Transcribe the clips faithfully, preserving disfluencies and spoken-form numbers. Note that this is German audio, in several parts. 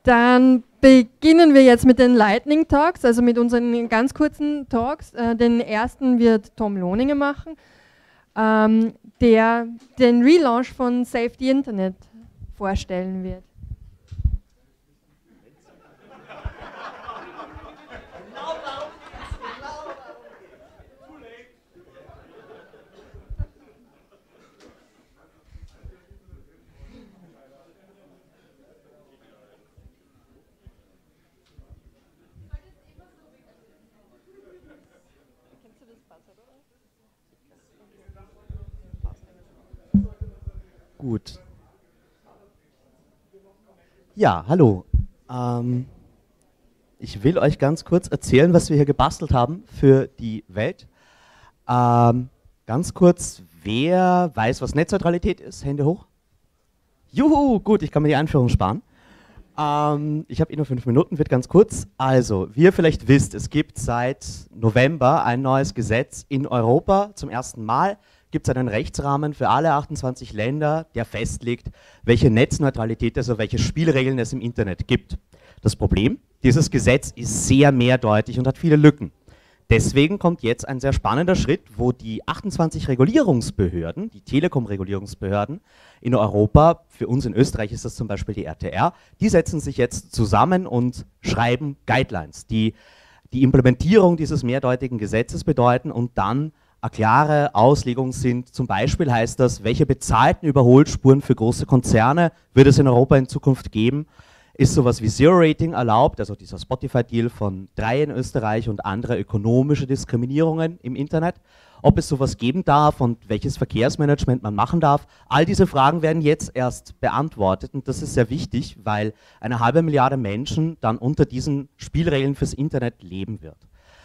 Dann beginnen wir jetzt mit den Lightning Talks, also mit unseren ganz kurzen Talks. Äh, den ersten wird Tom Lohninger machen, ähm, der den Relaunch von Save the Internet vorstellen wird. Gut. Ja, hallo. Ähm, ich will euch ganz kurz erzählen, was wir hier gebastelt haben für die Welt. Ähm, ganz kurz, wer weiß, was Netzneutralität ist? Hände hoch. Juhu, gut, ich kann mir die Einführung sparen. Ähm, ich habe eh nur fünf Minuten, wird ganz kurz. Also, wie ihr vielleicht wisst, es gibt seit November ein neues Gesetz in Europa zum ersten Mal. Gibt es einen Rechtsrahmen für alle achtundzwanzig Länder, der festlegt, welche Netzneutralität, also welche Spielregeln es im Internet gibt. Das Problem, dieses Gesetz ist sehr mehrdeutig und hat viele Lücken. Deswegen kommt jetzt ein sehr spannender Schritt, wo die achtundzwanzig Regulierungsbehörden, die Telekom-Regulierungsbehörden in Europa, für uns in Österreich ist das zum Beispiel die R T R, die setzen sich jetzt zusammen und schreiben Guidelines, die die Implementierung dieses mehrdeutigen Gesetzes bedeuten und dann eine klare Auslegung sind. Zum Beispiel heißt das, welche bezahlten Überholspuren für große Konzerne wird es in Europa in Zukunft geben? Ist sowas wie Zero-Rating erlaubt, also dieser Spotify-Deal von drei in Österreich und andere ökonomische Diskriminierungen im Internet? Ob es sowas geben darf und welches Verkehrsmanagement man machen darf? All diese Fragen werden jetzt erst beantwortet und das ist sehr wichtig, weil eine halbe Milliarde Menschen dann unter diesen Spielregeln fürs Internet leben wird.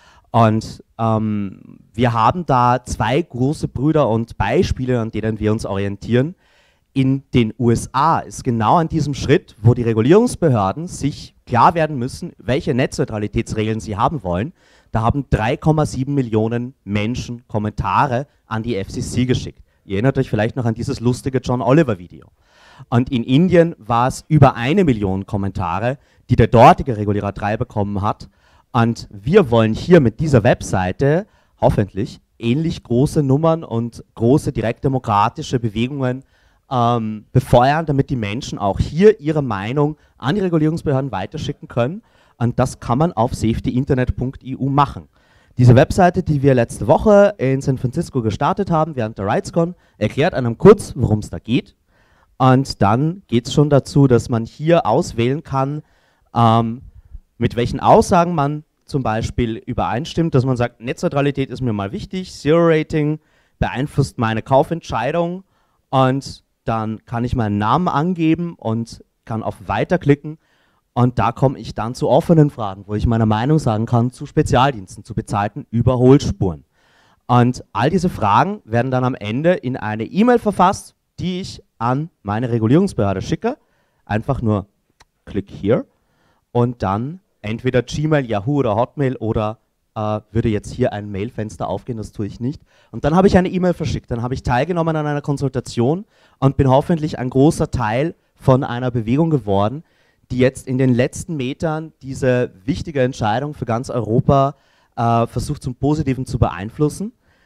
Und ähm, wir haben da zwei große Brüder und Beispiele, an denen wir uns orientieren. In den U S A ist genau an diesem Schritt, wo die Regulierungsbehörden sich klar werden müssen, welche Netzneutralitätsregeln sie haben wollen. Da haben drei Komma sieben Millionen Menschen Kommentare an die F C C geschickt. Ihr erinnert euch vielleicht noch an dieses lustige John Oliver Video. Und in Indien war es über eine Million Kommentare, die der dortige Regulierer drei bekommen hat. Und wir wollen hier mit dieser Webseite hoffentlich ähnlich große Nummern und große direktdemokratische Bewegungen ähm, befeuern, damit die Menschen auch hier ihre Meinung an die Regulierungsbehörden weiterschicken können. Und das kann man auf safety internet punkt e u machen. Diese Webseite, die wir letzte Woche in San Francisco gestartet haben, während der RightsCon, erklärt einem kurz, worum es da geht. Und dann geht es schon dazu, dass man hier auswählen kann, ähm, mit welchen Aussagen man zum Beispiel übereinstimmt, dass man sagt, Netzneutralität ist mir mal wichtig, Zero-Rating beeinflusst meine Kaufentscheidung und dann kann ich meinen Namen angeben und kann auf Weiter klicken und da komme ich dann zu offenen Fragen, wo ich meine Meinung sagen kann zu Spezialdiensten, zu bezahlten Überholspuren. Und all diese Fragen werden dann am Ende in eine E-Mail verfasst, die ich an meine Regulierungsbehörde schicke. Einfach nur klick hier und dann entweder Gmail, Yahoo oder Hotmail oder äh, würde jetzt hier ein Mailfenster aufgehen, das tue ich nicht. Und dann habe ich eine E-Mail verschickt, dann habe ich teilgenommen an einer Konsultation und bin hoffentlich ein großer Teil von einer Bewegung geworden, die jetzt in den letzten Metern diese wichtige Entscheidung für ganz Europa äh, versucht zum Positiven zu beeinflussen.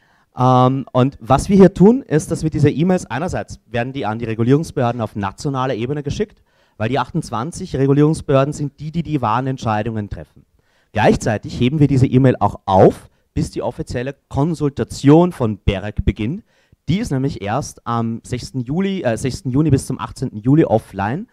Ähm, und was wir hier tun, ist, dass wir diese E-Mails, einerseits werden die an die Regulierungsbehörden auf nationaler Ebene geschickt, weil die achtundzwanzig Regulierungsbehörden sind die, die die wahren Entscheidungen treffen. Gleichzeitig heben wir diese E-Mail auch auf, bis die offizielle Konsultation von B E R E C beginnt. Die ist nämlich erst am sechsten Juli, äh, sechsten Juni bis zum achtzehnten Juli offline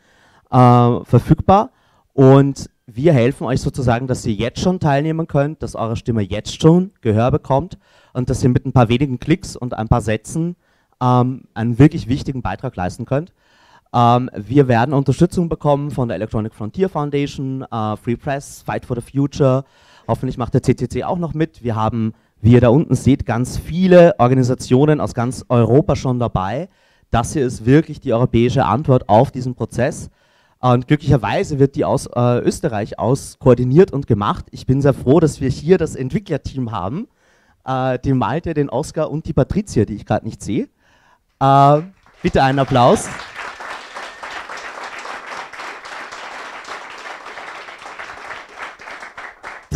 äh, verfügbar. Und wir helfen euch sozusagen, dass ihr jetzt schon teilnehmen könnt, dass eure Stimme jetzt schon Gehör bekommt und dass ihr mit ein paar wenigen Klicks und ein paar Sätzen ähm, einen wirklich wichtigen Beitrag leisten könnt. Ähm, wir werden Unterstützung bekommen von der Electronic Frontier Foundation, äh, Free Press, Fight for the Future. Hoffentlich macht der C C C auch noch mit. Wir haben, wie ihr da unten seht, ganz viele Organisationen aus ganz Europa schon dabei. Das hier ist wirklich die europäische Antwort auf diesen Prozess. Und glücklicherweise wird die aus äh, Österreich aus koordiniert und gemacht. Ich bin sehr froh, dass wir hier das Entwicklerteam haben. Äh, den Malte, den Oskar und die Patricia, die ich gerade nicht sehe. Äh, bitte einen Applaus.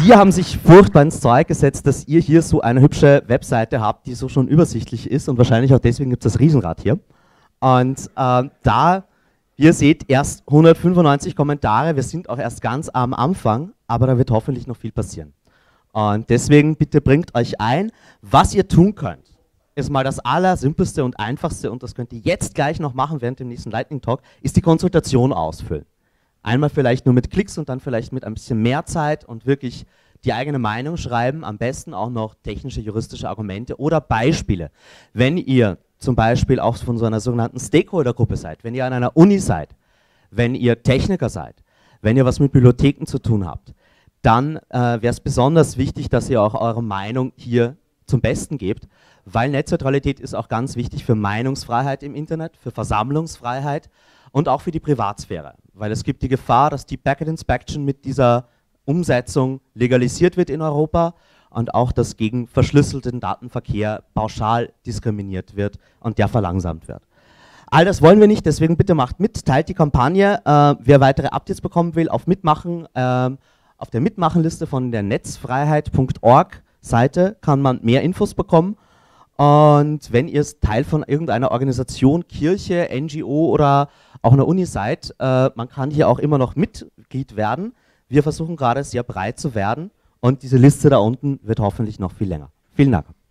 die haben sich furchtbar ins Zeug gesetzt, dass ihr hier so eine hübsche Webseite habt, die so schon übersichtlich ist und wahrscheinlich auch deswegen gibt es das Riesenrad hier. Und äh, da, wie ihr seht, erst hundertfünfundneunzig Kommentare, wir sind auch erst ganz am Anfang, aber da wird hoffentlich noch viel passieren. Und deswegen bitte bringt euch ein, was ihr tun könnt. Ist mal das Allersimpelste und Einfachste und das könnt ihr jetzt gleich noch machen während dem nächsten Lightning Talk, ist die Konsultation ausfüllen. Einmal vielleicht nur mit Klicks und dann vielleicht mit ein bisschen mehr Zeit und wirklich die eigene Meinung schreiben, am besten auch noch technische, juristische Argumente oder Beispiele. Wenn ihr zum Beispiel auch von so einer sogenannten Stakeholder-Gruppe seid, wenn ihr an einer Uni seid, wenn ihr Techniker seid, wenn ihr was mit Bibliotheken zu tun habt, dann äh, wäre es besonders wichtig, dass ihr auch eure Meinung hier zum Besten gebt, weil Netzneutralität ist auch ganz wichtig für Meinungsfreiheit im Internet, für Versammlungsfreiheit und auch für die Privatsphäre, weil es gibt die Gefahr, dass die Packet Inspection mit dieser Umsetzung legalisiert wird in Europa und auch, dass gegen verschlüsselten Datenverkehr pauschal diskriminiert wird und der verlangsamt wird. All das wollen wir nicht, deswegen bitte macht mit, teilt die Kampagne. Äh, wer weitere Updates bekommen will, auf Mitmachen, äh, auf der Mitmachenliste von der netzfreiheit punkt org Seite kann man mehr Infos bekommen. Und wenn ihr Teil von irgendeiner Organisation, Kirche, N G O oder auch einer Uni seid, äh, man kann hier auch immer noch Mitglied werden. Wir versuchen gerade sehr breit zu werden und diese Liste da unten wird hoffentlich noch viel länger. Vielen Dank.